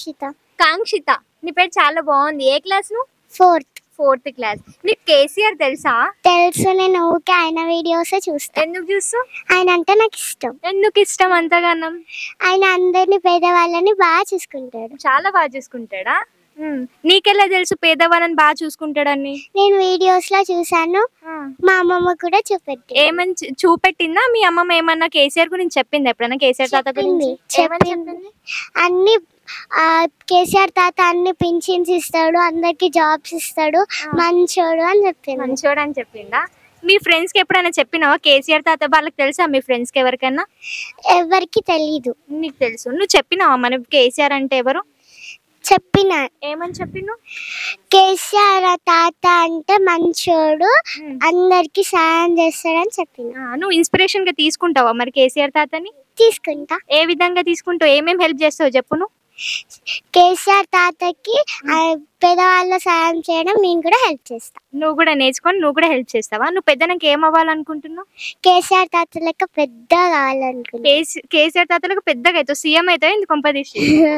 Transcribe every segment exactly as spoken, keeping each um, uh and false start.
కాంక్షిత. కాంక్షిత, నీ పేరు చాలా బాగుంది. ఏ క్లాస్ నువ్వు? ఫోర్త్. Fourth class. నీకు కేసీఆర్ తెలుసా? తెలుసు, నేను ఊకే ఆయన వీడియోసే చూస్తా. ఎందుకు చూస్తావు? ఆయన అంటే నాకు ఇష్టం. ఎందుకు ఇష్టం అంతగానం? ఆయన అందరిని పేదవాళ్ళని బాగా చూసుకుంటాడు. చాలా బాగా చూసుకుంటాడా? నీకెలా తెలుసు పేదవాళ్ళని బాగా చూసుకుంటాడని? నేను వీడియోస్ లో చూసాను, మా అమ్మమ్మ కూడా చూపెట్టి. ఏమని చూపెట్టిందా మీ అమ్మమ్మ? ఏమన్నా కేసీఆర్ గురించి చెప్పింది ఎప్పుడన్నా? కేసీఆర్ తాత గురించి చెప్పింది. అన్ని కేసీఆర్ తాత అన్ని పింఛన్స్ ఇస్తాడు, అందరికి జాబ్స్ ఇస్తాడు, మంచోడు అని చెప్పింది. మంచోడు అని చెప్పిందా? మీ ఫ్రెండ్స్ కి ఎప్పుడైనా చెప్పినావా కేసీఆర్ తాత? వాళ్ళకి తెలుసా మీ ఫ్రెండ్స్ కి ఎవరికైనా? ఎవరికి తెలీదు. నీకు తెలుసు. నువ్వు చెప్పినావా మన కేసీఆర్ అంటే ఎవరు? చెప్పిన. ఏమని చెప్పిను? కేసీఆర్ తాత అంటే మంచోడు, అందరికి సాయం చేస్తాడని చెప్పిన. నువ్వు ఇన్స్పిరేషన్ గా తీసుకుంటావా మరి కేసీఆర్ తాతని? తీసుకుంటా. ఏ విధంగా తీసుకుంటావు? ఏమేమి హెల్ప్ చేస్తావు చెప్పు నువ్వు? కేసీఆర్ తాతకి పేదవాళ్ళ సాయం చేయడం నేను కూడా హెల్ప్ చేస్తా. నువ్వు కూడా నేర్చుకొని నువ్వు కూడా హెల్ప్ చేస్తావా? నువ్వు పెద్దనకి ఏం అవ్వాలనుకుంటున్నావు? కేసీఆర్ తాత లెక్క పెద్ద కావాలనుకుంటున్నా. కేసీఆర్ తాత లెక్క పెద్దగా అవుతావు, సీఎం అవుతావు ఇంత కొంపదీసి?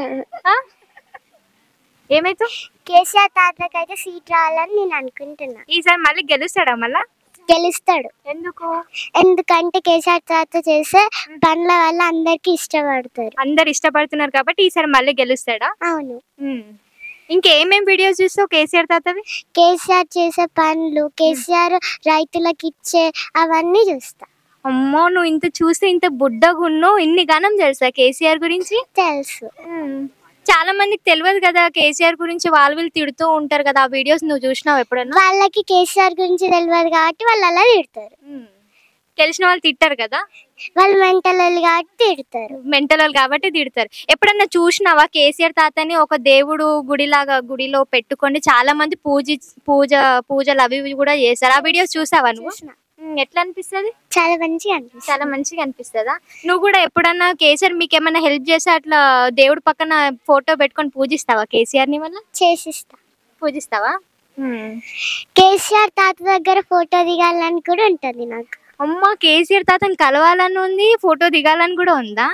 ఏమైతావు? కేసీఆర్ తాతకి అయితే సీట్ రావాలని నేను అనుకుంటున్నా. ఈసారి మళ్ళీ గెలుస్తాడా? మళ్ళా గెలుస్తాడు. ఎందుకు? ఎందుకంటే కేసీఆర్ తాత చేసే పనుల వల్ల అందరికి ఇష్టపడతారు. అందరు ఇష్టపడుతున్నారు కాబట్టి ఈసారి మళ్ళీ గెలుస్తాడా? అవును. ఇంకేమేం వీడియోస్ చూస్తావు కేసీఆర్ తాతవి? కేసీఆర్ చేసే పనులు, కేసీఆర్ రైతులకు ఇచ్చే అవన్నీ చూస్తా. అమ్మో, నువ్వు ఇంత చూస్తే ఇంత బుడ్డగున్నో ఇన్ని గానం తెలుసా కేసీఆర్ గురించి? తెలుసు. చాలా మందికి తెలియదు కదా కేసీఆర్ గురించి, వాళ్ళు వీళ్ళు తిడుతూ ఉంటారు కదా. ఆ వీడియోస్ నువ్వు చూసినావు ఎప్పుడన్నా? వాళ్ళకి కేసీఆర్ గురించి తెలియదు కాబట్టి వాళ్ళు అలా తిడతారు. తెలిసిన వాళ్ళు తిట్టారు కదా, వాళ్ళు మెంటల్ వాళ్ళు కాబట్టి తిడతారు. మెంటల్ వాళ్ళు కాబట్టి తిడతారు. ఎప్పుడన్నా చూసినావా కేసీఆర్ తాతని ఒక దేవుడు గుడిలాగా గుడిలో పెట్టుకొని చాలా మంది పూజ పూజ పూజలు అవి ఇవి కూడా చేస్తారు? ఆ వీడియోస్ చూసావా నువ్వు? ఎట్లా అనిపిస్తుంది? చాలా మంచిగా అనిపిస్తుంది. చాలా మంచిగా అనిపిస్తుందా? నువ్వు కూడా ఎప్పుడన్నా కేసీఆర్ మీకు ఏమన్నా హెల్ప్ చేస్తే అట్లా దేవుడు పక్కన ఫోటో పెట్టుకొని పూజిస్తావా కేసీఆర్ ని? వల్ల చేసిస్తా. పూజిస్తావా? కేసీఆర్ తాత దగ్గర ఫోటో దిగాలని కూడా ఉంటది నాకు. అమ్మ, కేసీఆర్ తాతని కలవాలని ఉంది, ఫోటో దిగాలని కూడా ఉందా?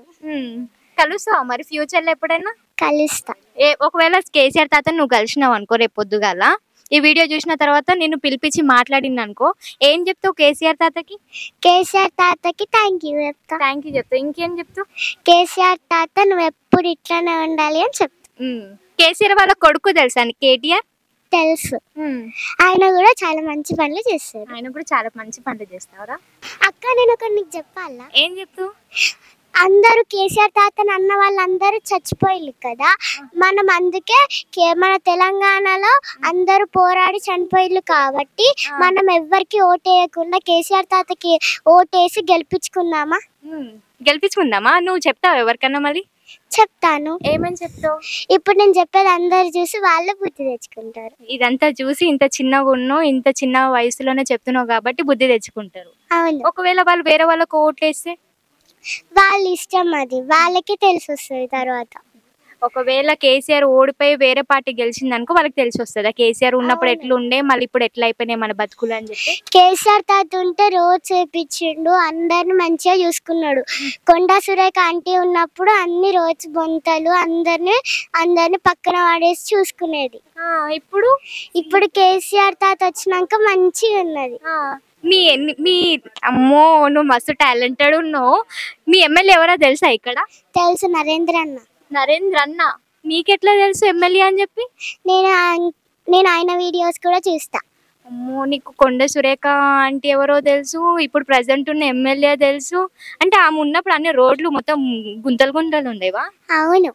కలుస్తావా మరి ఫ్యూచర్ లో ఎప్పుడైనా? కలుస్తా. ఏ ఒకవేళ కేసీఆర్ తాతని నువ్వు కలిసినావు అనుకో రేపు పొద్దుగాల, ఈ వీడియో చూసిన తర్వాత నేను పిలిపించి మాట్లాడింది అనుకో, ఏం చెప్తావు కేసీఆర్ తాతకి? కేసీఆర్ తాతకి థ్యాంక్ యూ చెప్తా. థ్యాంక్ యూ చెప్తావు. ఇంకేం చెప్తావు? కేసీఆర్ తాత నువ్వు ఎప్పుడు ఇట్లానే ఉండాలి అని చెప్తా. కేసీఆర్ వాళ్ళ కొడుకు తెలుసా కేటీఆర్? తెలుసు. ఆయన కూడా చాలా మంచి పనులు చేస్తారు. ఆయన కూడా చాలా మంచి పనులు చేస్తారా? అక్క, నేను ఒకటి నీకు చెప్పాలా? ఏం చెప్తావు? అందరూ కేసీఆర్ తాతని అన్న వాళ్ళందరూ చచ్చిపోయారు కదా, మనం అందుకే మన తెలంగాణలో అందరూ పోరాడి చనిపోయారు కాబట్టి మనం ఎవ్వరికి ఓటేయకుండా కేసీఆర్ తాతకి ఓటేసి గెలిపించుకుందామా? గెలిపించుకుందామా? నువ్వు చెప్తావు ఎవరికన్నా? మరి చెప్తాను. ఏమని చెప్తావు? ఇప్పుడు నేను చెప్పేది అందరు చూసి వాళ్ళు బుద్ధి తెచ్చుకుంటారు. ఇదంతా చూసి ఇంత చిన్నగా ఉన్నో ఇంత చిన్న వయసులోనే చెప్తున్నావు కాబట్టి బుద్ధి తెచ్చుకుంటారు. అవును. ఒకవేళ వాళ్ళు వేరే వాళ్ళకు ఓట్లేస్తే? వాళ్ళ ఇష్టం, అది వాళ్ళకి తెలిసి వస్తుంది తర్వాత. ఒకవేళ కేసీఆర్ ఓడిపోయి వేరే పార్టీ గెలిచింది అనుకో, వాళ్ళకి తెలిసి వస్తుందా కేసీఆర్ ఉన్నప్పుడు ఎట్లా ఉండే మళ్ళీ ఇప్పుడు ఎట్లా అయిపోయినాయి మన బతుకులు అని చెప్పి? కేసీఆర్ తాత ఉంటే రోజు చేపించిండు, అందరిని మంచిగా చూసుకున్నాడు. కొండా సురేఖ ఆంటీ ఉన్నప్పుడు అన్ని రోజు బొంతలు అందరిని అందరిని పక్కన పడేసి చూసుకునేది. ఇప్పుడు ఇప్పుడు కేసీఆర్ తాత వచ్చినాక మంచిగా ఉన్నది. మీ మీ అమ్మో, నువ్వు మస్తు టాలెంటెడ్ ఉన్నావు. మీ ఎమ్మెల్యే ఎవరో తెలుసా ఇక్కడ? తెలుసు, నరేంద్ర అన్న. నరేంద్ర అన్న, నీకెట్లా తెలుసు ఎమ్మెల్యే అని చెప్పి? నేను నేను ఆయన వీడియోస్ కూడా చూస్తా. అమ్మో, నీకు కొండ సురేఖ ఆంటీ ఎవరో తెలుసు, ఇప్పుడు ప్రజెంట్ ఉన్న ఎమ్మెల్యే తెలుసు. అంటే ఆమె ఉన్నప్పుడు అన్ని రోడ్లు మొత్తం గుంతలు గుంతలు ఉండేవా? అవును.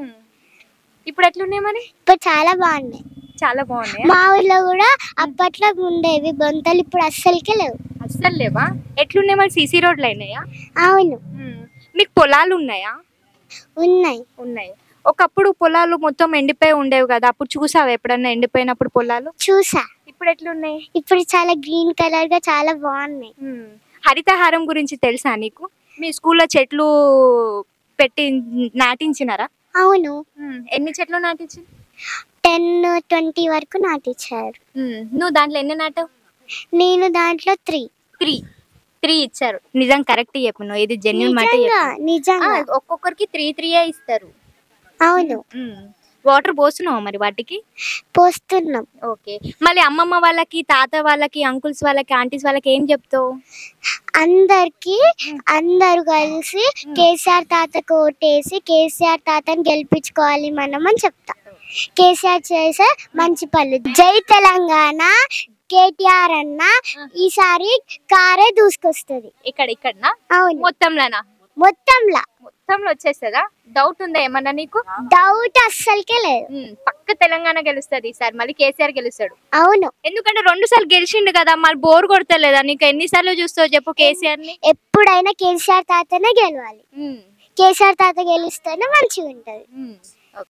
ఇప్పుడు ఎట్లున్నాయి మరి? ఇప్పుడు చాలా బాగున్నాయి. చాలా బాగున్నాయి. మా ఊర్లో కూడా అప్పట్లో ఉండేవి బొంతలు, ఇప్పుడు అస్సలకే లేవు. అస్సలు లేవా? ఎట్లున్నాయి మరి? సీసీ రోడ్లు అయినాయా? అవును. మీకు పొలాలు ఉన్నాయా? ఉన్నాయి. ఉన్నాయి. ఒకప్పుడు పొలాలు మొత్తం ఎండిపోయి ఉండేవి కదా, అప్పుడు చూసావా ఎప్పుడన్నా ఎండిపోయినప్పుడు పొలాలు? చూసా. ఇప్పుడు ఎట్లున్నాయి? ఇప్పుడు చాలా గ్రీన్ కలర్ గా చాలా బాగున్నాయి. హరితహారం గురించి తెలుసా నీకు? మీ స్కూల్లో చెట్లు పెట్టి నాటించినారా? అవును. ఎన్ని చెట్లు నాటించి? టెన్ ట్వంటీ వరకు నాటించారు. నువ్వు దాంట్లో ఎన్ని నాటావు? నేను దాంట్లో త్రీ త్రీ త్రీ ఇచ్చారు. నిజం కరెక్ట్ చెప్పు నువ్వు, ఇది జెన్యూన్ మాట. నిజంగా ఒక్కొక్కరికి త్రీ త్రీయే ఇస్తారు. అవును వాటర్ పోస్తున్నావా మరి వాటికి? పోస్తున్నాం. ఓకే. మళ్ళీ అమ్మమ్మ వాళ్ళకి, తాత వాళ్ళకి, అంకుల్స్ వాళ్ళకి, ఆంటీస్ వాళ్ళకి ఏం చెప్తావు? అందరికి అందరు కలిసి కేసీఆర్ తాతకు ఓటేసి కేసీఆర్ తాతని గెలిపించుకోవాలి మనం అని చెప్తా. కేసీఆర్ చేసే మంచి పనులు. జై తెలంగాణ కేటీఆర్ అన్న ఈసారి కారే దూసుకొస్తుంది. ఇక్కడ ఇక్కడనా? అవును. మొత్తంలోనా? మొత్తంలా మొత్తంలో వచ్చేస్తుందా? డౌట్ ఉందా ఏమన్నా నీకు? డౌట్ అస్సలకే లేదు. పక్క తెలంగాణ గెలుస్తుంది ఈసారి, మళ్ళీ కేసీఆర్ గెలుస్తాడు. అవును. ఎందుకంటే రెండు సార్లు గెలిచిండు కదా, మరి బోర్ కొడతలేదా నీకు? ఎన్నిసార్లు చూస్తావు చెప్పు కేసీఆర్ ని? ఎప్పుడైనా కేసీఆర్ తాతనే గెలవాలి. కేసీఆర్ తాత గెలిస్తేనే మంచిగా ఉంటది.